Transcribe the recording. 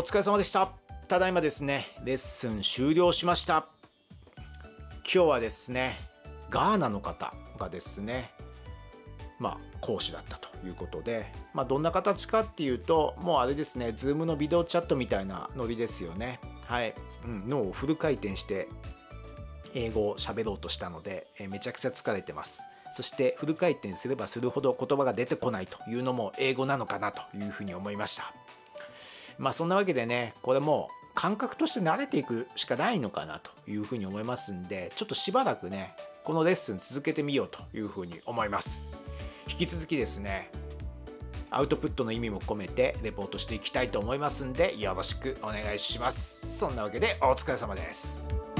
疲れ様でした。ただいまですね、レッスン終了しました。今日はですね、ガーナの方がですね、講師だったということで、どんな形かっていうと、もうあれですね、ズームのビデオチャットみたいなノリですよね。はい。脳をフル回転して英語を喋ろうとしたので、めちゃくちゃ疲れてます。そしてフル回転すればするほど言葉が出てこないというのも英語なのかなというふうに思いました。そんなわけでね、これもう感覚として慣れていくしかないのかなというふうに思いますんで、ちょっとしばらくね、このレッスン続けてみようというふうに思います。引き続きですね、アウトプットの意味も込めてレポートしていきたいと思いますんで、よろしくお願いします。そんなわけでお疲れ様です。